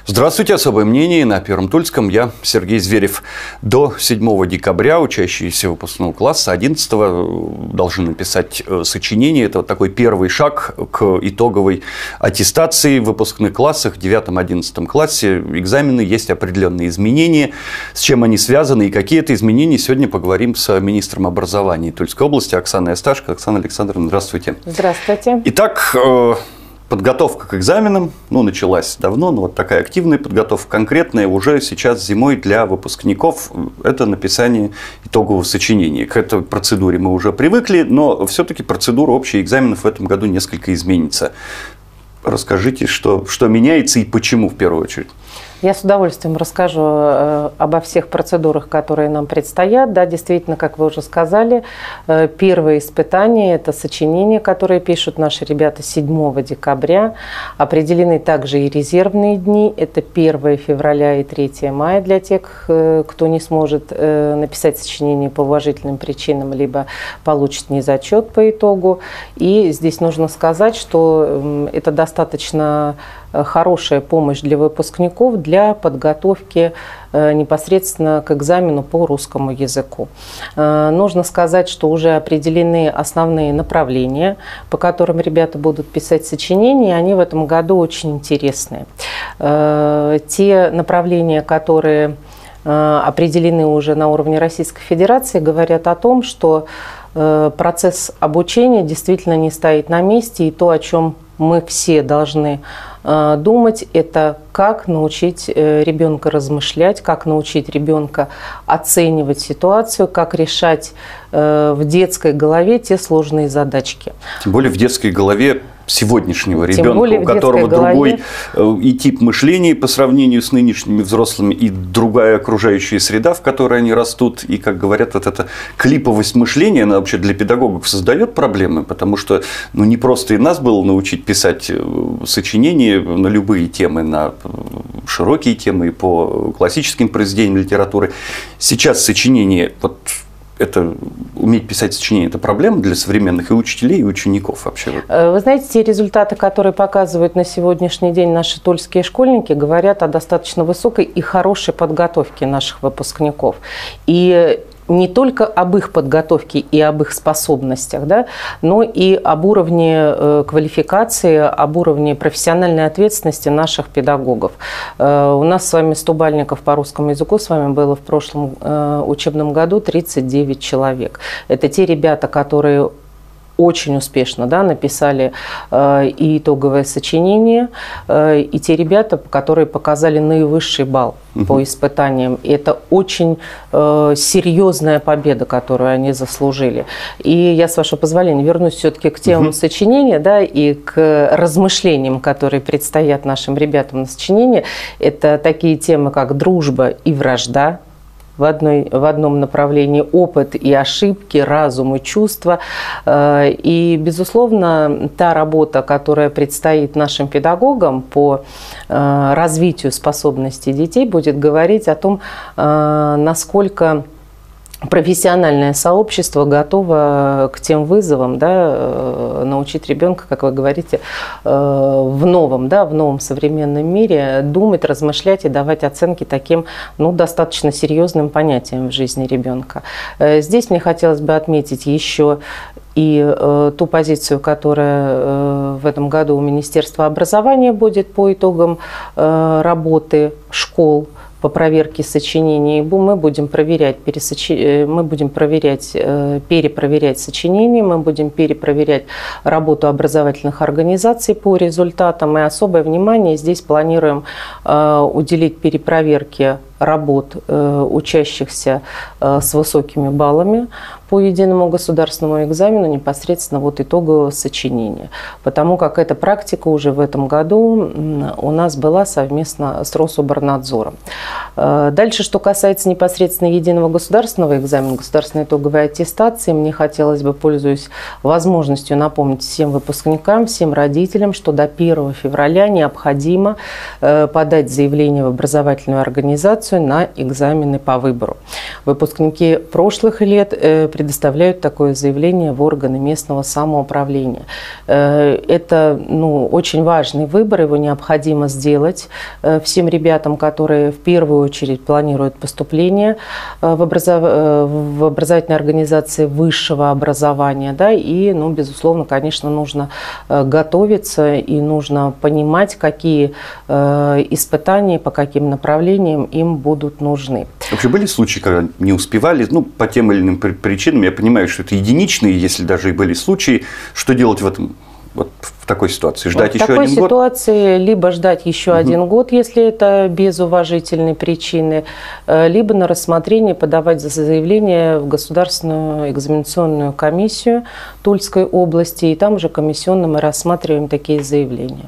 Здравствуйте. Особое мнение на Первом Тульском. Я Сергей Зверев. До 7 декабря учащиеся выпускного класса 11 должны написать сочинение. Это вот такой первый шаг к итоговой аттестации в выпускных классах. В 9-11 классе экзамены, есть определенные изменения. С чем они связаны и какие это изменения, сегодня поговорим с министром образования Тульской области Оксаной Асташко. Оксана Александровна, здравствуйте. Здравствуйте. Итак, подготовка к экзаменам, началась давно, но вот такая активная подготовка, конкретная уже сейчас зимой для выпускников, это написание итогового сочинения. К этой процедуре мы уже привыкли, но все-таки процедура общих экзаменов в этом году несколько изменится. Расскажите, что меняется и почему в первую очередь. Я с удовольствием расскажу обо всех процедурах, которые нам предстоят. Да, действительно, как вы уже сказали, первое испытание – это сочинения, которые пишут наши ребята 7 декабря. Определены также и резервные дни. Это 1 февраля и 3 мая для тех, кто не сможет написать сочинение по уважительным причинам, либо получит незачет по итогу. И здесь нужно сказать, что это достаточно хорошая помощь для выпускников для подготовки непосредственно к экзамену по русскому языку. Нужно сказать, что уже определены основные направления, по которым ребята будут писать сочинения, и они в этом году очень интересные. Те направления, которые определены уже на уровне Российской Федерации, говорят о том, что процесс обучения действительно не стоит на месте, и то, о чем мы все должны думать, это как научить ребенка размышлять, как научить ребенка оценивать ситуацию, как решать в детской голове те сложные задачки. Тем более в детской голове сегодняшнего ребенка, у которого другой и тип мышления по сравнению с нынешними взрослыми, и другая окружающая среда, в которой они растут. И, как говорят, вот эта клиповость мышления, она вообще для педагогов создает проблемы, потому что не просто и нас было научить писать сочинения на любые темы, на широкие темы, и по классическим произведениям литературы. Сейчас сочинение, это уметь писать сочинение, это проблема для современных и учителей, и учеников вообще? Вы знаете, те результаты, которые показывают на сегодняшний день наши тульские школьники, говорят о достаточно высокой и хорошей подготовке наших выпускников. И не только об их подготовке и об их способностях, да, но и об уровне квалификации, об уровне профессиональной ответственности наших педагогов. У нас с вами 100 бальников по русскому языку с вами было в прошлом учебном году 39 человек. Это те ребята, которые очень успешно, да, написали и итоговое сочинение, и те ребята, которые показали наивысший балл по испытаниям. И это очень серьезная победа, которую они заслужили. И я, с вашего позволения, вернусь все-таки к темам сочинения, да, и к размышлениям, которые предстоят нашим ребятам на сочинение. Это такие темы, как дружба и вражда, в одном направлении, опыт и ошибки, разум и чувства. И, безусловно, та работа, которая предстоит нашим педагогам по развитию способностей детей, будет говорить о том, насколько профессиональное сообщество готово к тем вызовам, да, научить ребенка, как вы говорите, в новом современном мире думать, размышлять и давать оценки таким достаточно серьезным понятиям в жизни ребенка. Здесь мне хотелось бы отметить еще и ту позицию, которая в этом году у Министерства образования будет по итогам работы школ по проверке сочинений. Мы будем перепроверять сочинения, мы будем перепроверять работу образовательных организаций по результатам. И особое внимание здесь планируем уделить перепроверке работ учащихся с высокими баллами по единому государственному экзамену непосредственно итогового сочинения. Потому как эта практика уже в этом году у нас была совместно с Рособорнадзором. Дальше, что касается непосредственно единого государственного экзамена, государственной итоговой аттестации, мне хотелось бы, пользуясь возможностью, напомнить всем выпускникам, всем родителям, что до 1 февраля необходимо подать заявление в образовательную организацию регистрацию на экзамены по выбору. Выпускники прошлых лет предоставляют такое заявление в органы местного самоуправления. Это очень важный выбор, его необходимо сделать всем ребятам, которые в первую очередь планируют поступление в образовательные организации высшего образования. Да, и, безусловно, конечно, нужно готовиться и нужно понимать, какие испытания, по каким направлениям им будут нужны. Вообще были случаи, когда не успевали, по тем или иным причинам, я понимаю, что это единичные, если даже и были случаи, что делать в такой ситуации? Ждать еще один год? В такой ситуации либо ждать еще один год, если это без уважительной причины, либо на рассмотрение подавать заявление в Государственную экзаменационную комиссию Тульской области, и там уже комиссионно мы рассматриваем такие заявления.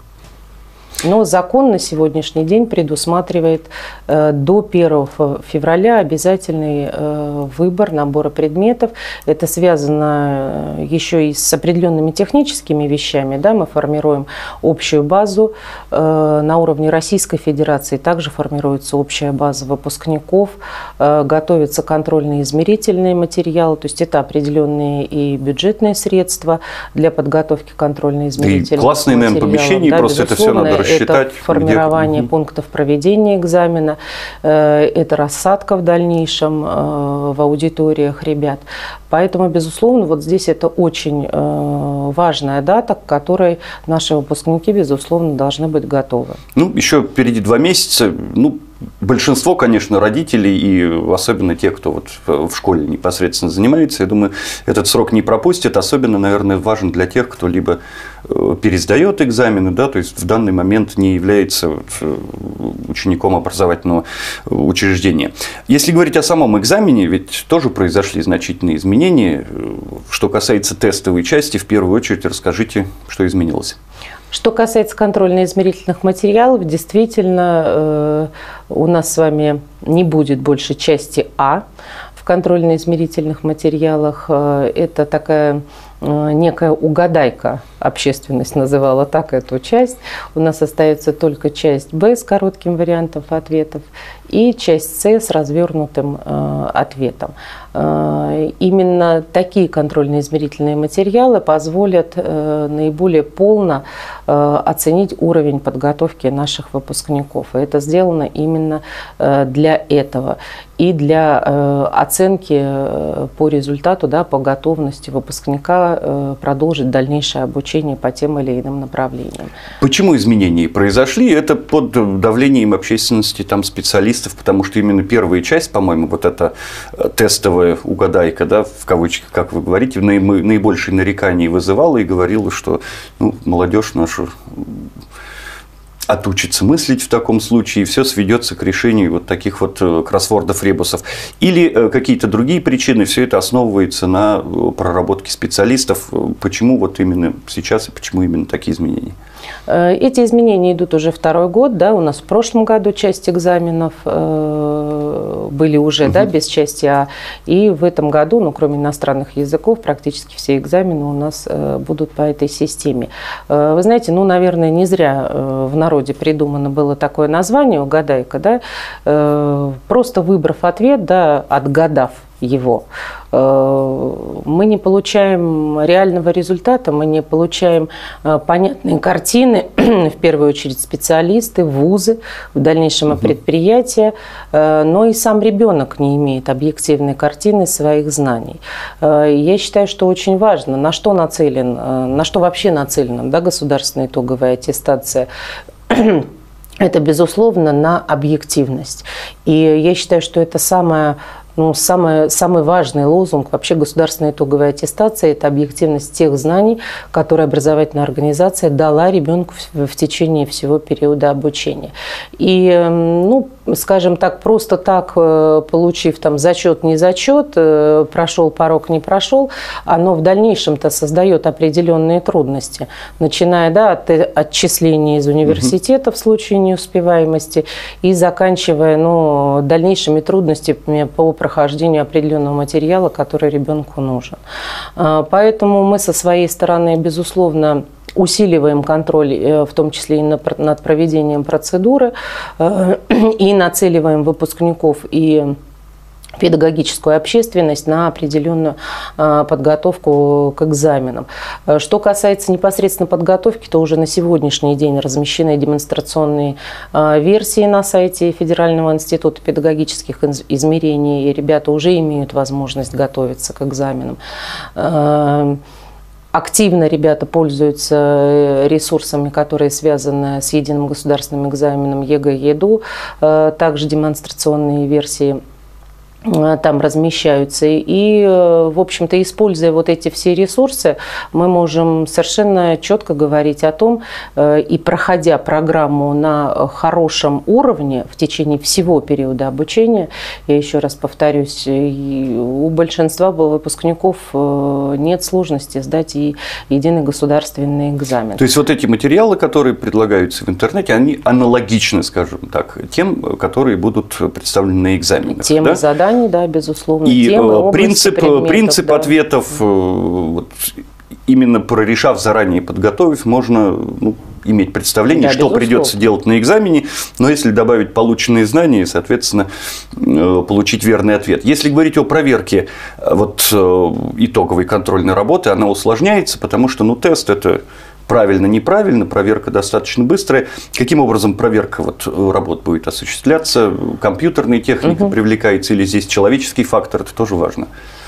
Но закон на сегодняшний день предусматривает до 1 февраля обязательный выбор набора предметов. Это связано еще и с определенными техническими вещами. Да? Мы формируем общую базу на уровне Российской Федерации. Также формируется общая база выпускников, готовятся контрольные измерительные материалы. То есть это определенные и бюджетные средства для подготовки контрольно-измерительных материалов. Классные, наверное, помещения, да, просто это все надо рассчитать. Это формирование пунктов проведения экзамена, это рассадка в дальнейшем в аудиториях ребят. Поэтому, безусловно, вот здесь это очень важная дата, к которой наши выпускники, безусловно, должны быть готовы. Еще впереди 2 месяца. Большинство, конечно, родителей и особенно те, кто в школе непосредственно занимается, я думаю, этот срок не пропустит. Особенно, наверное, важен для тех, кто либо пересдает экзамены, да, то есть в данный момент не является учеником образовательного учреждения. Если говорить о самом экзамене, ведь тоже произошли значительные изменения. Что касается тестовой части, в первую очередь расскажите, что изменилось. Что касается контрольно-измерительных материалов, действительно, у нас с вами не будет больше части А в контрольно-измерительных материалах. Это такая некая угадайка, общественность называла так эту часть. У нас остается только часть Б с коротким вариантом ответов и часть С с развернутым ответом. Именно такие контрольно-измерительные материалы позволят наиболее полно оценить уровень подготовки наших выпускников. И это сделано именно для этого и для оценки по результату, да, по готовности выпускника продолжить дальнейшее обучение по тем или иным направлениям. Почему изменения произошли? Это под давлением общественности, специалистов, потому что именно первая часть, по-моему, вот эта тестовая угадайка, да, в кавычках, как вы говорите, наибольшие нареканий вызывала и говорила, что молодежь наша отучится мыслить в таком случае, и все сведется к решению вот таких кроссвордов, ребусов. Или какие-то другие причины, все это основывается на проработке специалистов. Почему именно сейчас и почему именно такие изменения? Эти изменения идут уже 2-й год. Да? У нас в прошлом году часть экзаменов были уже без части А. И в этом году, кроме иностранных языков, практически все экзамены у нас будут по этой системе. Вы знаете, наверное, не зря в народе придумано было такое название «угадайка». Да? Просто выбрав ответ, да, отгадав его, мы не получаем реального результата, мы не получаем понятные картины, в первую очередь специалисты, вузы, в дальнейшем предприятия, но и сам ребенок не имеет объективной картины своих знаний. Я считаю, что очень важно, на что вообще нацелена, да, государственная итоговая аттестация. Это, безусловно, на объективность. И я считаю, что это самый важный лозунг вообще государственной итоговой аттестации – это объективность тех знаний, которые образовательная организация дала ребенку в течение всего периода обучения. И, скажем так, просто так, получив зачет, не зачет, прошел порог, не прошел, оно в дальнейшем-то создает определенные трудности, начиная от отчисления из университета в случае неуспеваемости и заканчивая дальнейшими трудностями по прохождению определенного материала, который ребенку нужен. Поэтому мы со своей стороны, безусловно, усиливаем контроль, в том числе и над проведением процедуры, и нацеливаем выпускников и педагогическую общественность на определенную подготовку к экзаменам. Что касается непосредственно подготовки, то уже на сегодняшний день размещены демонстрационные версии на сайте Федерального института педагогических измерений, и ребята уже имеют возможность готовиться к экзаменам. Активно ребята пользуются ресурсами, которые связаны с единым государственным экзаменом ЕГЭ-ЕДУ, также демонстрационные версии там размещаются. И, в общем-то, используя вот эти все ресурсы, мы можем совершенно четко говорить о том, и проходя программу на хорошем уровне в течение всего периода обучения, я еще раз повторюсь, у большинства выпускников нет сложности сдать и единый государственный экзамен. То есть вот эти материалы, которые предлагаются в интернете, они аналогичны, скажем так, тем, которые будут представлены на экзаменах. Темы заданий, да, безусловно. И темы, принцип да. ответов, вот, именно прорешав заранее, подготовив, можно иметь представление, да, что придется делать на экзамене, но если добавить полученные знания, соответственно, получить верный ответ. Если говорить о проверке вот, итоговой контрольной работы, она усложняется, потому что тест – это правильно, неправильно, проверка достаточно быстрая. Каким образом проверка работ будет осуществляться? Компьютерная техника привлекается или здесь человеческий фактор? Это тоже важно.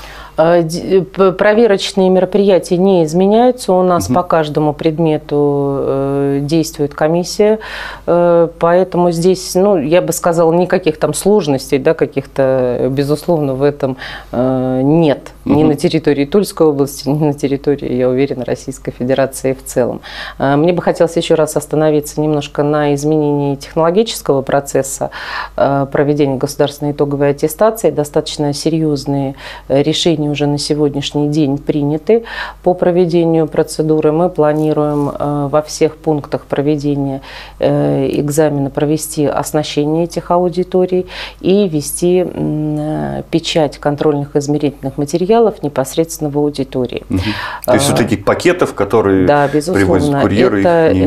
Проверочные мероприятия не изменяются. У нас по каждому предмету действует комиссия. Поэтому здесь, я бы сказала, никаких там сложностей, да, каких-то, безусловно, в этом нет. Ни на территории Тульской области, ни на территории, я уверена, Российской Федерации в целом. Мне бы хотелось еще раз остановиться немножко на изменении технологического процесса проведения государственной итоговой аттестации. Достаточно серьезные решения уже на сегодняшний день приняты по проведению процедуры. Мы планируем во всех пунктах проведения экзамена провести оснащение этих аудиторий и ввести печать контрольных измерительных материалов непосредственно в аудитории. То есть вот этих пакетов, которые привозят курьеры?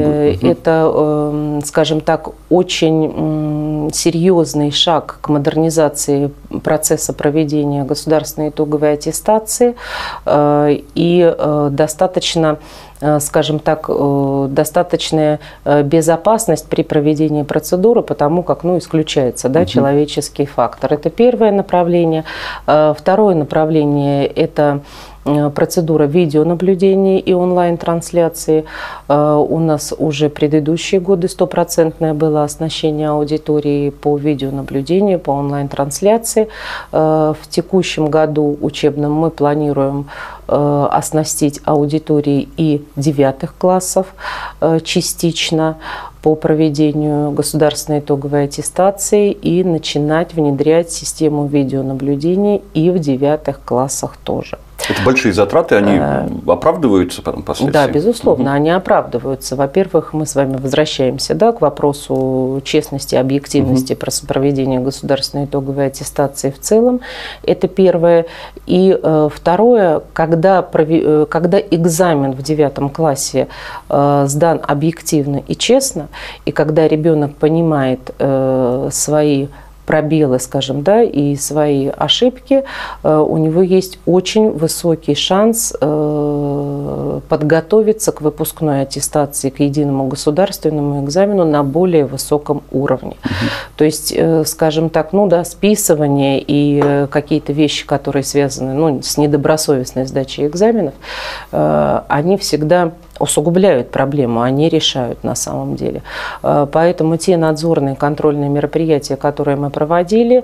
Это, скажем так, очень серьезный шаг к модернизации процесса проведения государственной итоговой аттестации и достаточно, скажем так, достаточная безопасность при проведении процедуры, потому как исключается, да, человеческий фактор. Это первое направление. Второе направление – это процедура видеонаблюдения и онлайн-трансляции. У нас уже предыдущие годы стопроцентное было оснащение аудитории по видеонаблюдению, по онлайн-трансляции. В текущем году учебном мы планируем оснастить аудитории и 9 классов частично по проведению государственной итоговой аттестации и начинать внедрять систему видеонаблюдения и в 9 классах тоже. Это большие затраты, они оправдываются потом впоследствии? Да, безусловно, они оправдываются. Во-первых, мы с вами возвращаемся, да, к вопросу честности, объективности проведения государственной итоговой аттестации в целом. Это первое. И второе, когда экзамен в 9 классе сдан объективно и честно, и когда ребенок понимает свои пробелы, скажем, да, и свои ошибки, у него есть очень высокий шанс подготовиться к выпускной аттестации, к единому государственному экзамену на более высоком уровне. То есть, скажем так, списывание и какие-то вещи, которые связаны с недобросовестной сдачей экзаменов, они всегда усугубляют проблему, они решают на самом деле. Поэтому те надзорные контрольные мероприятия, которые мы проводили,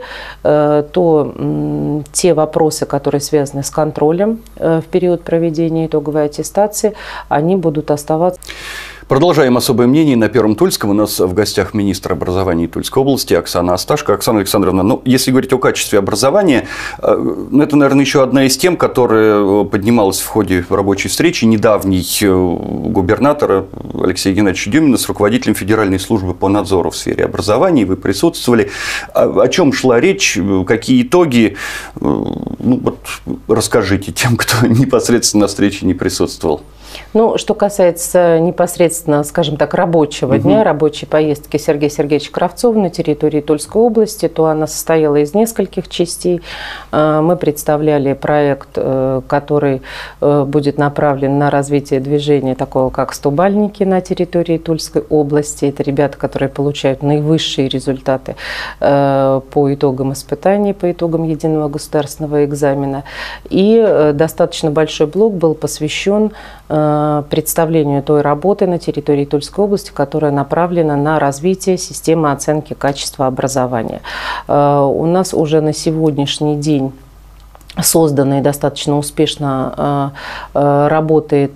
то те вопросы, которые связаны с контролем в период проведения итоговой аттестации, они будут оставаться. Продолжаем особое мнение на Первом Тульском. У нас в гостях министр образования Тульской области Оксана Асташко. Оксана Александровна, если говорить о качестве образования, это, наверное, еще одна из тем, которая поднималась в ходе рабочей встречи недавней губернатора Алексея Геннадьевича Дюмина с руководителем Федеральной службы по надзору в сфере образования. Вы присутствовали. О чем шла речь? Какие итоги? Расскажите тем, кто непосредственно на встрече не присутствовал. Ну, что касается непосредственно, скажем так, рабочего дня, рабочей поездки Сергея Сергеевича Кравцова на территории Тульской области, то она состояла из нескольких частей. Мы представляли проект, который будет направлен на развитие движения такого, как «Стобальники» на территории Тульской области. Это ребята, которые получают наивысшие результаты по итогам испытаний, по итогам единого государственного экзамена. И достаточно большой блок был посвящен представлению той работы на территории Тульской области, которая направлена на развитие системы оценки качества образования. У нас уже на сегодняшний день созданы и достаточно успешно работают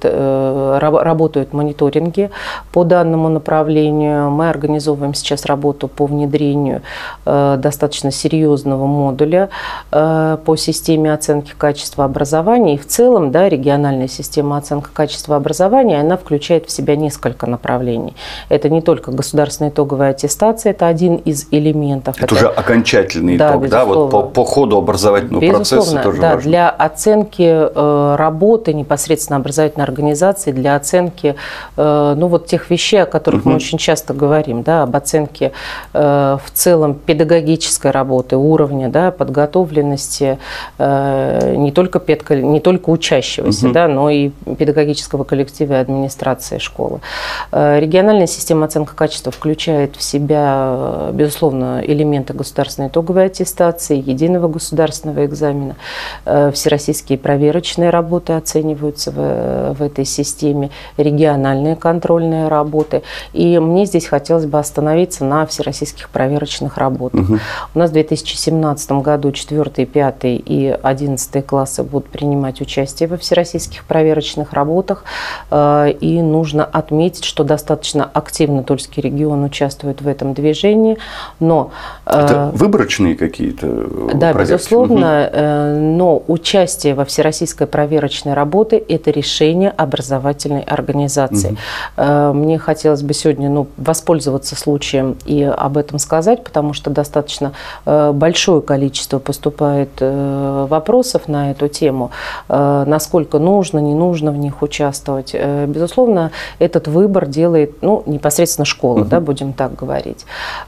мониторинги по данному направлению. Мы организовываем сейчас работу по внедрению достаточно серьезного модуля по системе оценки качества образования. И в целом, да, региональная система оценки качества образования, она включает в себя несколько направлений. Это не только государственная итоговая аттестация, это один из элементов. Это уже окончательный итог, да, вот по ходу образовательного процесса. Да, для оценки работы непосредственно образовательной организации, для оценки ну, вот тех вещей, о которых мы очень часто говорим, да, об оценке в целом педагогической работы, уровня, да, подготовленности не только учащегося, да, но и педагогического коллектива и администрации школы. Региональная система оценки качества включает в себя, безусловно, элементы государственной итоговой аттестации, единого государственного экзамена. Всероссийские проверочные работы оцениваются в этой системе, региональные контрольные работы. И мне здесь хотелось бы остановиться на всероссийских проверочных работах. У нас в 2017 году 4, 5 и 11 классы будут принимать участие во всероссийских проверочных работах. И нужно отметить, что достаточно активно Тульский регион участвует в этом движении. Но, это выборочные какие-то да, проверки? Безусловно, но участие во всероссийской проверочной работе – это решение образовательной организации. Мне хотелось бы сегодня воспользоваться случаем и об этом сказать, потому что достаточно большое количество поступает вопросов на эту тему, насколько нужно, не нужно в них участвовать. Безусловно, этот выбор делает непосредственно школа, да, будем так говорить.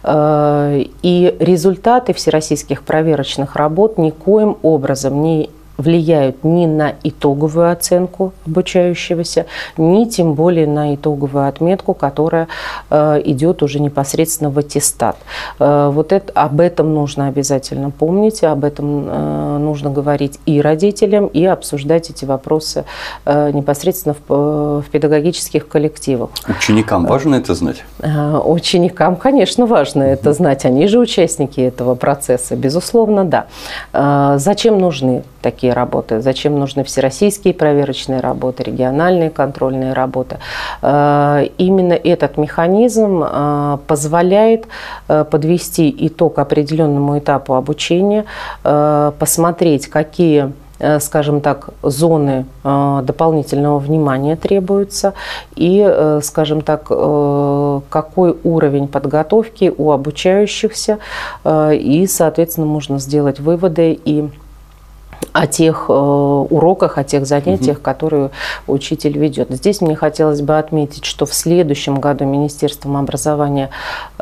И результаты всероссийских проверочных работ никоим образом не влияют ни на итоговую оценку обучающегося, ни тем более на итоговую отметку, которая идет уже непосредственно в аттестат. Вот об этом нужно обязательно помнить, об этом нужно говорить и родителям, и обсуждать эти вопросы непосредственно в педагогических коллективах. Ученикам важно это знать? Ученикам, конечно, важно это знать. Они же участники этого процесса, безусловно, да. Зачем нужны такие работы? Зачем нужны всероссийские проверочные работы, региональные контрольные работы? Именно этот механизм позволяет подвести итог определенному этапу обучения, посмотреть, какие, скажем так, зоны дополнительного внимания требуются и, скажем так, какой уровень подготовки у обучающихся, и, соответственно, можно сделать выводы и о тех уроках, о тех занятиях, которые учитель ведет. Здесь мне хотелось бы отметить, что в следующем году Министерством образования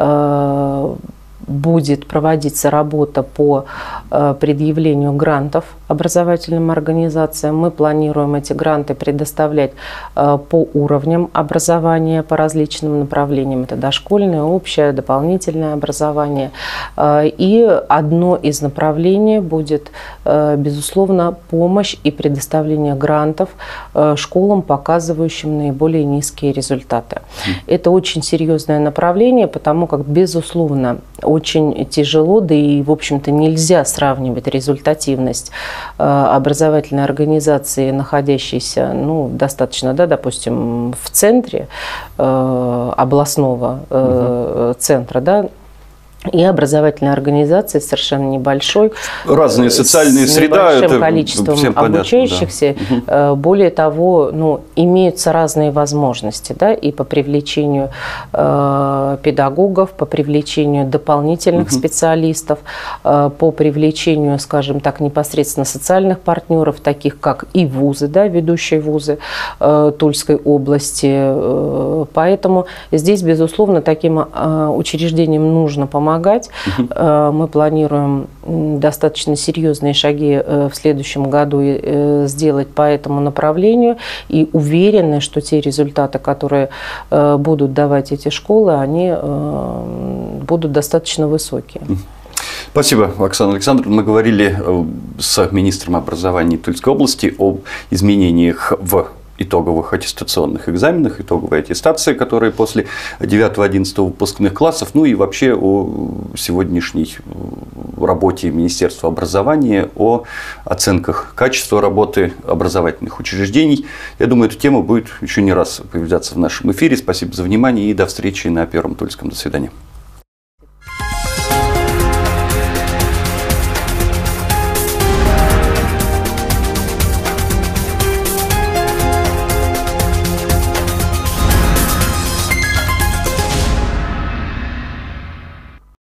будет проводиться работа по предъявлению грантов образовательным организациям. Мы планируем эти гранты предоставлять по уровням образования, по различным направлениям. Это дошкольное, общее, дополнительное образование. И одно из направлений будет, безусловно, помощь и предоставление грантов школам, показывающим наиболее низкие результаты. Это очень серьезное направление, потому как, безусловно, очень тяжело, да и, в общем-то, нельзя сравнивать результативность образовательной организации, находящейся, достаточно, да, допустим, в центре областного центра, да, и образовательной организации совершенно небольшой. Разные социальные среда. С небольшим количеством обучающихся. Да. Более того, ну, имеются разные возможности, да, и по привлечению педагогов, по привлечению дополнительных специалистов, по привлечению, скажем так, непосредственно социальных партнеров, таких как и вузы, да, ведущие вузы Тульской области. Поэтому здесь, безусловно, таким учреждениям нужно помогать. Мы планируем достаточно серьезные шаги в следующем году сделать по этому направлению и уверены, что те результаты, которые будут давать эти школы, они будут достаточно высокие. Спасибо, Оксана Александровна. Мы говорили с министром образования Тульской области об изменениях в итоговых аттестационных экзаменах, итоговой аттестации, которые после 9-11 выпускных классов, ну и вообще о сегодняшней работе Министерства образования, о оценках качества работы образовательных учреждений. Я думаю, эта тема будет еще не раз появляться в нашем эфире. Спасибо за внимание и до встречи на Первом Тульском. До свидания.